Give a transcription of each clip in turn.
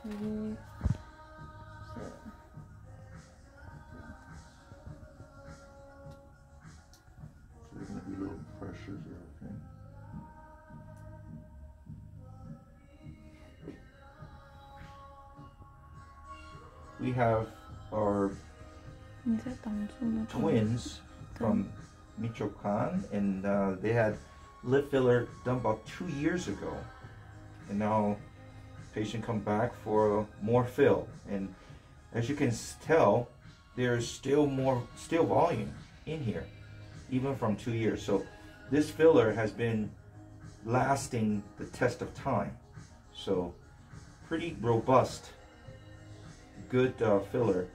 6, 7. So there's going to be a little pressure here, okay? We have our twins from Michoacan, and they had lip filler done about 2 years ago, and now patient come back for more fill, and as you can tell, there's still volume in here, even from 2 years. So this filler has been lasting the test of time. So pretty robust, good filler.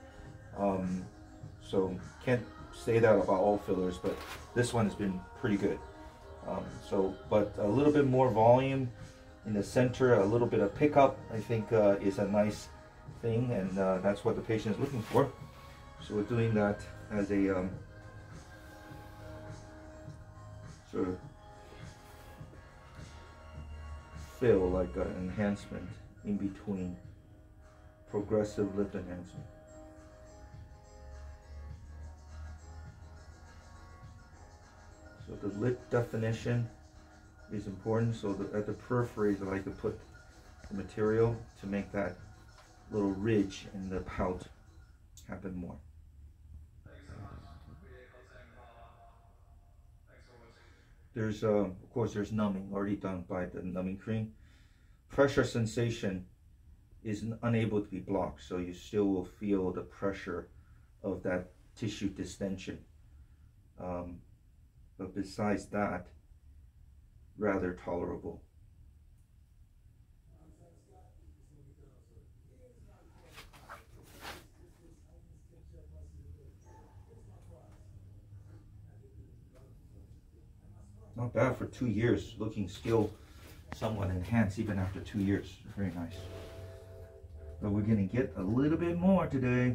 So can't say that about all fillers, but this one has been pretty good. But a little bit more volume in the center, a little bit of pickup, I think is a nice thing, and that's what the patient is looking for. So we're doing that as a sort of fill, like an enhancement in between, progressive lip enhancement. So the lip definition is important. So at the peripheries, I like to put the material to make that little ridge in the pout happen more. There's of course there's numbing already done by the numbing cream. Pressure sensation is unable to be blocked, so you still will feel the pressure of that tissue distension. But besides that, rather tolerable. Not bad for 2 years, looking still somewhat enhanced even after 2 years. Very nice. But we're gonna get a little bit more today.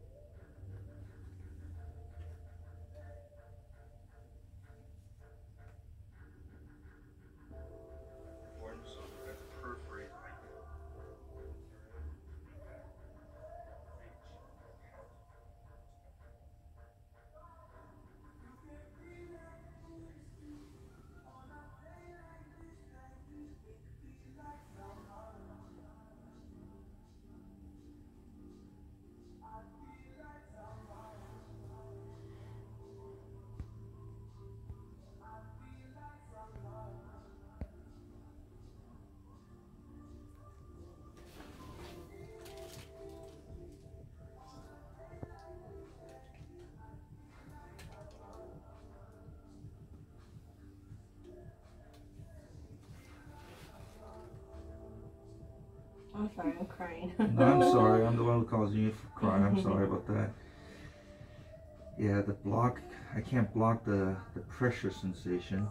I'm sorry, I'm crying. No, I'm sorry. I'm the one who caused you to cry. I'm sorry about that. Yeah, the block, I can't block the pressure sensation.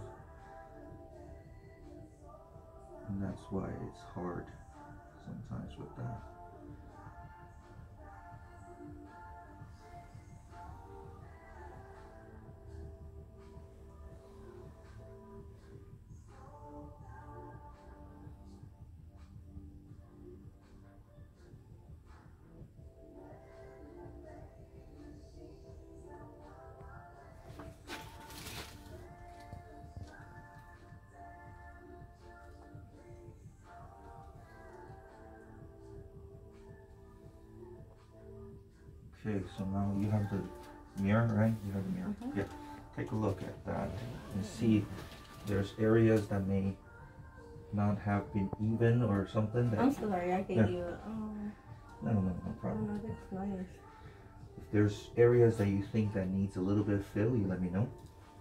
And that's why it's hard sometimes with that. Okay, so now you have the mirror, right? You have the mirror. Yeah. Take a look at that and see there's areas that may not have been even or something. That, I'm sorry, I gave you no problem. Oh, that's nice. If there's areas that you think that needs a little bit of fill, you let me know.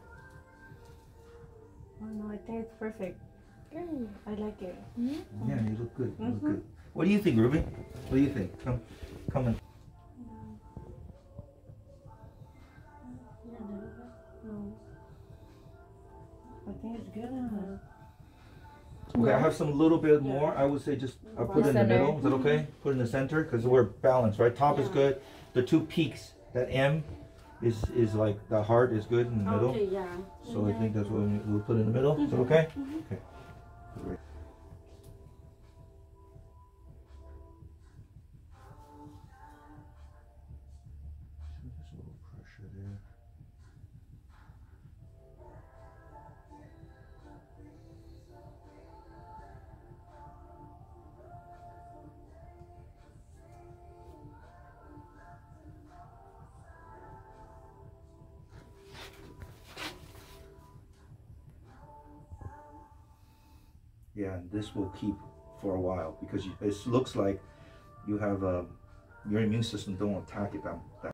Oh no, I think it's perfect. I like it. Yeah, you look good. You look good. What do you think, Ruby? What do you think? Come and. I think it's good. Okay, I have some little bit more. I would say just put it in the middle. Is that okay? Put it in the center because we're balanced, right? Top is good. The two peaks, that M is like the heart is good in the middle. Okay, yeah. So I think that's what we'll put in the middle. Is that okay? Okay. Great. Yeah, and this will keep for a while because it looks like you have your immune system don't attack it that